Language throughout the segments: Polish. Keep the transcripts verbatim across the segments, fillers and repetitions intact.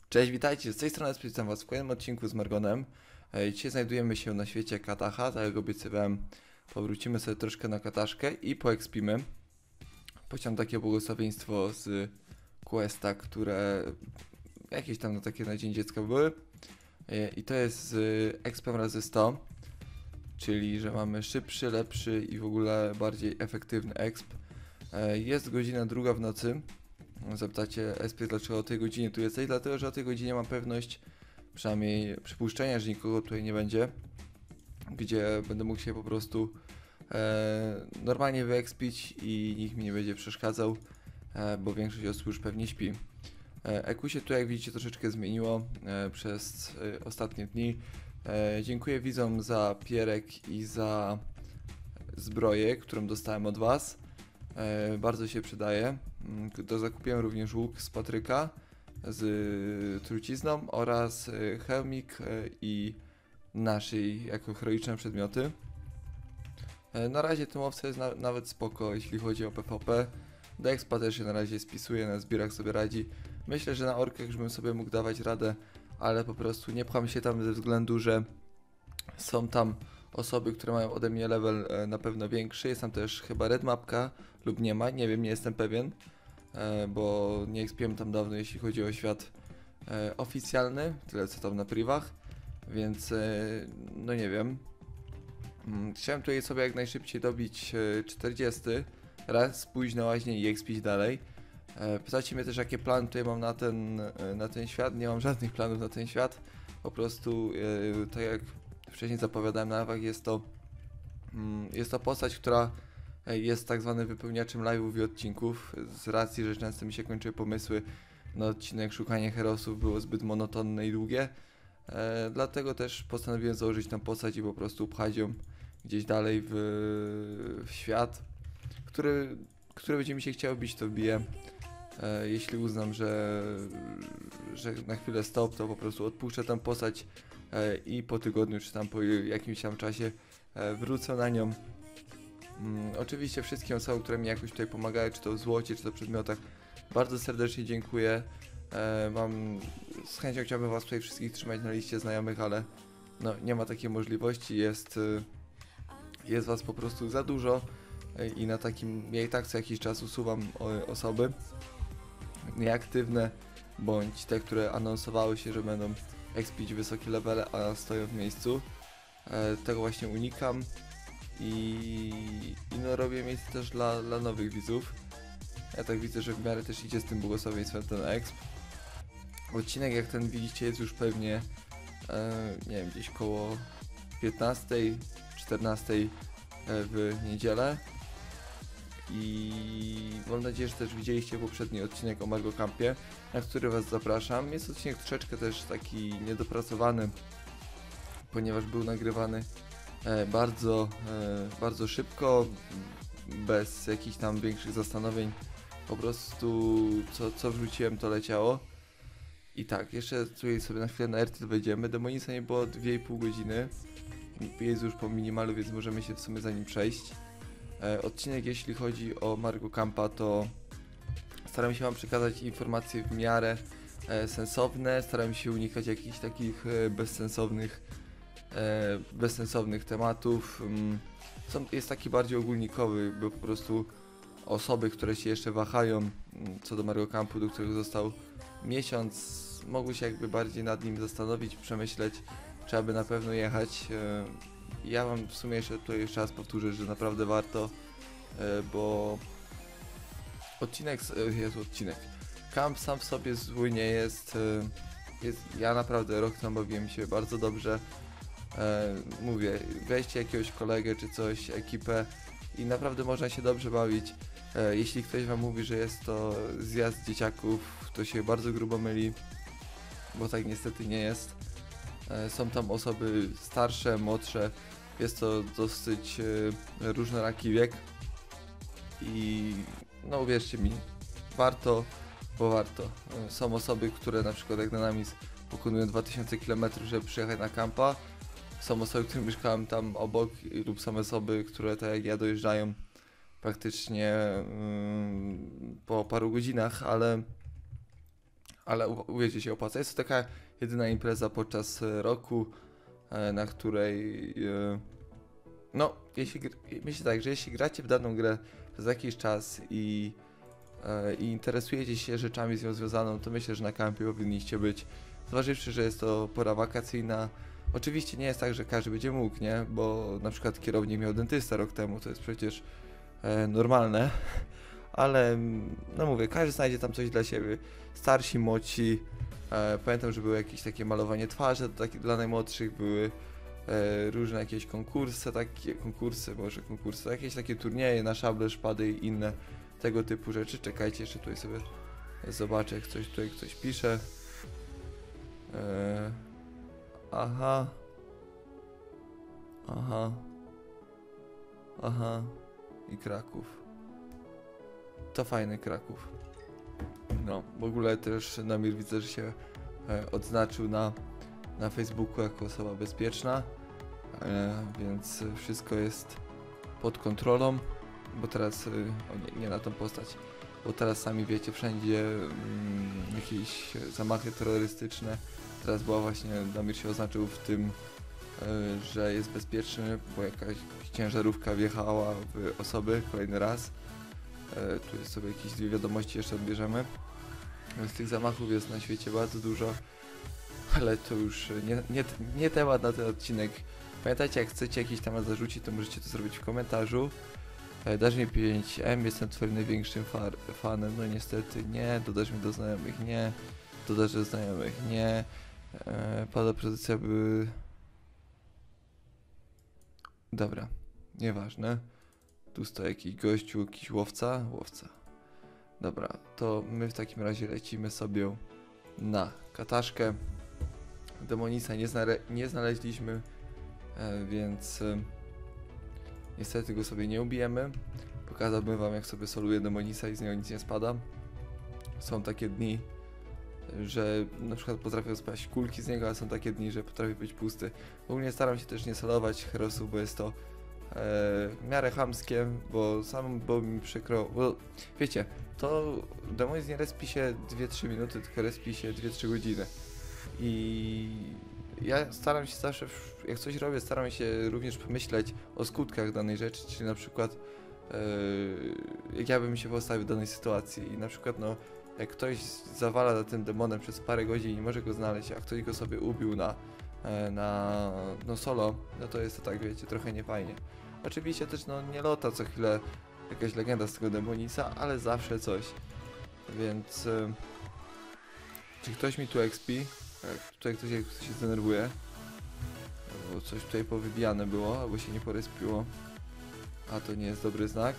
Cześć, witajcie, z tej strony witam was w kolejnym odcinku z Margonem. E, Dzisiaj znajdujemy się na świecie Kataha, tak jak obiecywałem, powrócimy sobie troszkę na Kataszkę i poekspimy. Posiadam takie błogosławieństwo z Questa, które jakieś tam na takie na Dzień Dziecka były. E, I to jest z expem razy sto, czyli że mamy szybszy, lepszy i w ogóle bardziej efektywny exp. E, Jest godzina druga w nocy. Zapytacie, Espie, dlaczego o tej godzinie tu jesteś? Dlatego, że o tej godzinie mam pewność, przynajmniej przypuszczenia, że nikogo tutaj nie będzie, gdzie będę mógł się po prostu e, normalnie wyekspić i nikt mi nie będzie przeszkadzał, e, bo większość osób już pewnie śpi. E, E Q się tu, jak widzicie, troszeczkę zmieniło e, przez e, ostatnie dni. E, dziękuję widzom za pierek i za zbroję, którą dostałem od was. E, bardzo się przydaje. To zakupiłem również łuk z Patryka z trucizną oraz hełmik i naszyj jako heroiczne przedmioty. E, Na razie ten łowca jest na, nawet spoko, jeśli chodzi o PvP. Do expa też się na razie spisuje, na zbierach sobie radzi. Myślę, że na orkach już bym sobie mógł dawać radę, ale po prostu nie pcham się tam ze względu, że są tam osoby, które mają ode mnie level e, na pewno większy. Jest tam też chyba red mapka lub nie ma, nie wiem, nie jestem pewien, e, bo nie expiłem tam dawno, jeśli chodzi o świat e, oficjalny, tyle co tam na privach, więc e, no nie wiem. Mm, Chciałem tutaj sobie jak najszybciej dobić e, czterdzieści, raz pójść na łaźnię i expić dalej. E, Pytacie mnie też, jakie plany tutaj mam na ten, e, na ten świat. Nie mam żadnych planów na ten świat, po prostu e, tak jak wcześniej zapowiadałem na live'ach, jest to mm, jest to postać, która e, jest tak zwanym wypełniaczem live'ów i odcinków, z racji, że często mi się kończyły pomysły na odcinek. Szukanie herosów było zbyt monotonne i długie, e, dlatego też postanowiłem założyć tam postać i po prostu pchać ją gdzieś dalej w, w świat, który, który będzie mi się chciał bić, to biję. E, jeśli uznam, że, że na chwilę stop, to po prostu odpuszczę tę postać e, i po tygodniu czy tam po jakimś tam czasie e, wrócę na nią. Mm, oczywiście wszystkim osobom, które mi jakoś tutaj pomagają, czy to w złocie, czy to w przedmiotach, bardzo serdecznie dziękuję. E, mam, z chęcią chciałbym was tutaj wszystkich trzymać na liście znajomych, ale no, nie ma takiej możliwości, jest, y, jest was po prostu za dużo y, i na takim, ja i tak co jakiś czas usuwam o, osoby nieaktywne, bądź te, które anonsowały się, że będą expić wysokie levele, a stoją w miejscu. E, tego właśnie unikam i, i no robię miejsce też dla, dla nowych widzów. Ja tak widzę, że w miarę też idzie z tym błogosławieństwem ten exp. Odcinek, jak ten widzicie, jest już pewnie e, nie wiem, gdzieś koło piętnastej, czternastej w niedzielę. I mam nadzieję, że też widzieliście poprzedni odcinek o Margo Campie, na który was zapraszam. Jest odcinek troszeczkę też taki niedopracowany, ponieważ był nagrywany e, bardzo, e, bardzo szybko, bez jakichś tam większych zastanowień. Po prostu co, co wrzuciłem, to leciało. I tak, jeszcze tutaj sobie na chwilę na Ertyl wejdziemy. Demonisa nie było dwie i pół godziny. Jest już po minimalu, więc możemy się w sumie za nim przejść. E, odcinek, jeśli chodzi o Margo Campa, to staram się wam przekazać informacje w miarę e, sensowne. Staram się unikać jakichś takich e, bezsensownych e, bezsensownych tematów. Mm, są, jest taki bardziej ogólnikowy, bo po prostu osoby, które się jeszcze wahają mm, co do Margo Campu, do którego został miesiąc, mogły się jakby bardziej nad nim zastanowić, przemyśleć, czy aby na pewno jechać. E, Ja wam w sumie jeszcze tutaj jeszcze raz powtórzę, że naprawdę warto, e, bo odcinek, s- e, jest odcinek. Camp sam w sobie zły nie jest, e, jest. Ja naprawdę rok tam bawiłem się bardzo dobrze. E, mówię, weźcie jakiegoś kolegę czy coś, ekipę i naprawdę można się dobrze bawić. E, jeśli ktoś wam mówi, że jest to zjazd dzieciaków, to się bardzo grubo myli, bo tak niestety nie jest. E, Są tam osoby starsze, młodsze, jest to dosyć e, różnoraki wiek i no uwierzcie mi, warto, bo warto. E, Są osoby, które na przykład jak Dynamis pokonują dwa tysiące kilometrów, żeby przyjechać na kampa. Są osoby, które mieszkają tam obok i- lub są osoby, które tak jak ja dojeżdżają praktycznie mm, po paru godzinach, ale ale u- uwierzcie się, opłaca. Jest to taka jedyna impreza podczas e, roku, e, na której e, no, jeśli, gr- myślę tak, że jeśli gracie w daną grę przez jakiś czas i, e, i interesujecie się rzeczami z nią związaną, to myślę, że na kampie powinniście być. Zważywszy, że jest to pora wakacyjna. Oczywiście nie jest tak, że każdy będzie mógł, nie? Bo na przykład kierownik miał dentystę rok temu, to jest przecież e, normalne. Ale mm, no mówię, każdy znajdzie tam coś dla siebie. Starsi, młodsi. E, pamiętam, że były jakieś takie malowanie twarzy takie dla najmłodszych, były e, różne jakieś konkursy, takie konkursy, może konkursy, jakieś takie turnieje na szable, szpady i inne tego typu rzeczy. Czekajcie, jeszcze tutaj sobie zobaczę, jak coś tutaj ktoś pisze. E, aha. Aha. Aha. I Kraków. To fajny Kraków. No, w ogóle też Namir widzę, że się e, odznaczył na, na Facebooku jako osoba bezpieczna, e, więc wszystko jest pod kontrolą, bo teraz, e, o nie, nie na tą postać, bo teraz sami wiecie, wszędzie mm, jakieś zamachy terrorystyczne. Teraz była właśnie, Namir się oznaczył w tym, e, że jest bezpieczny, bo jakaś ciężarówka wjechała w osoby kolejny raz. E, tu jest sobie jakieś dwie wiadomości jeszcze odbierzemy. Z tych zamachów jest na świecie bardzo dużo, ale to już nie, nie, nie temat na ten odcinek. Pamiętajcie, jak chcecie jakiś temat zarzucić, to możecie to zrobić w komentarzu. E, dasz mi pięć M, jestem twoim największym far, fanem. No niestety nie, dodasz mi do znajomych, nie. Dodasz do znajomych, nie. E, pada pozycja by... Dobra, nieważne. Tu stoi jakiś gościu, jakiś łowca, łowca. Dobra, to my w takim razie lecimy sobie na kataszkę. Demonisa nie, znale nie znaleźliśmy, e, więc e, niestety go sobie nie ubijemy. Pokazałbym wam, jak sobie soluję Demonisa i z niego nic nie spada. Są takie dni, że na przykład potrafią spaść kulki z niego, a są takie dni, że potrafi być pusty. Ogólnie staram się też nie solować herosów, bo jest to w miarę chamskie, bo sam było mi przykro, bo wiecie, to Demonizm nie respi się dwie trzy minuty, tylko respi się dwie trzy godziny. I ja staram się zawsze, jak coś robię, staram się również pomyśleć o skutkach danej rzeczy, czyli na przykład yy, jak ja bym się postawił w danej sytuacji i na przykład no, jak ktoś zawala za tym demonem przez parę godzin i nie może go znaleźć, a ktoś go sobie ubił na, na no solo, no to jest to tak, wiecie, trochę niefajnie. Oczywiście też no nie lota co chwilę jakaś legenda z tego Demonisa, ale zawsze coś. Więc yy, czy ktoś mi tu expi? Tak, tutaj ktoś, ktoś się zdenerwuje. Bo coś tutaj powybijane było, albo się nie porespiło. A to nie jest dobry znak.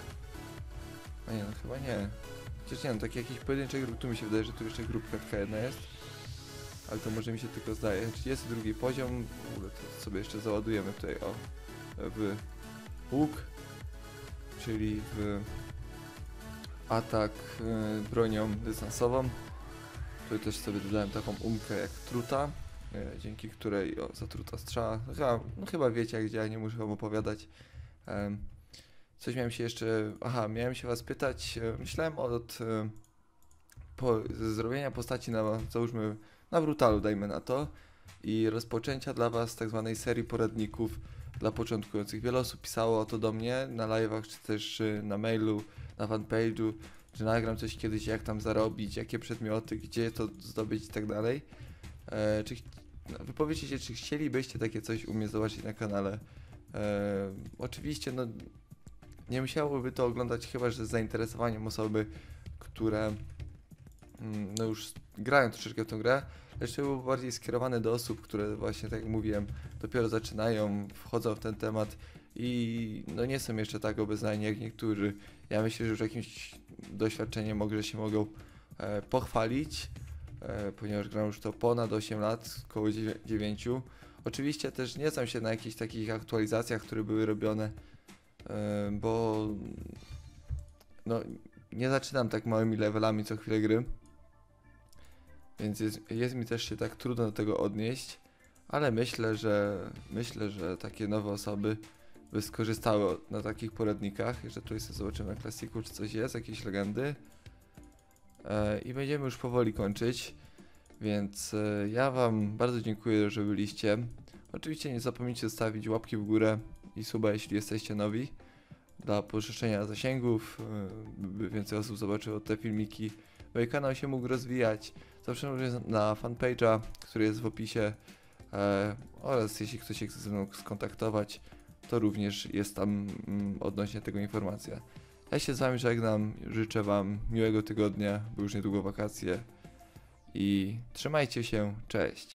A nie, no chyba nie. Chociaż nie, no takie jakieś pojedyncze grupy, tu mi się wydaje, że tu jeszcze grupka taka jedna jest. Ale to może mi się tylko zdaje. trzydziesty drugi poziom, w ogóle to sobie jeszcze załadujemy tutaj, o, w łuk, czyli w atak y, bronią dystansową. Tutaj też sobie dodałem taką umkę jak truta, y, dzięki której, o, zatruta strzała, no chyba, no chyba wiecie jak działa, nie muszę wam opowiadać. Um, coś miałem się jeszcze, aha, miałem się was pytać, y, myślałem od y, po, zrobienia postaci na, załóżmy, na brutalu, dajmy na to, i rozpoczęcia dla was tak zwanej serii poradników dla początkujących. Wiele osób pisało o to do mnie na live'ach, czy też y, na mailu, na fanpage'u, że nagram coś kiedyś, jak tam zarobić, jakie przedmioty, gdzie to zdobyć i tak dalej. E, czy no, wypowiedzcie się, czy chcielibyście takie coś u mnie zobaczyć na kanale. E, oczywiście, no nie musiałoby to oglądać chyba, że z zainteresowaniem osoby, które mm, no już grają troszeczkę w tą grę, lecz to był bardziej skierowany do osób, które właśnie, tak jak mówiłem, dopiero zaczynają, wchodzą w ten temat i no nie są jeszcze tak obeznani jak niektórzy. Ja myślę, że już jakimś doświadczeniem mogę, że się mogą e, pochwalić, e, ponieważ gram już to ponad osiem lat, około dziewięć. Oczywiście też nie znam się na jakichś takich aktualizacjach, które były robione, e, bo no nie zaczynam tak małymi levelami co chwilę gry. Więc jest, jest mi też się tak trudno do tego odnieść, ale myślę, że myślę, że takie nowe osoby by skorzystały na takich poradnikach. Jeszcze tutaj sobie zobaczymy na klasiku, czy coś jest, jakieś legendy. e, i będziemy już powoli kończyć, więc e, ja wam bardzo dziękuję, że byliście. Oczywiście nie zapomnijcie zostawić łapki w górę i suba, jeśli jesteście nowi, dla poszerzenia zasięgów, e, by więcej osób zobaczyło te filmiki, by kanał się mógł rozwijać. Zapraszam również na fanpage'a, który jest w opisie, e, oraz jeśli ktoś się chce ze mną skontaktować, to również jest tam mm, odnośnie tego informacja. Ja się z wami żegnam, życzę wam miłego tygodnia, bo już niedługo wakacje i trzymajcie się, cześć!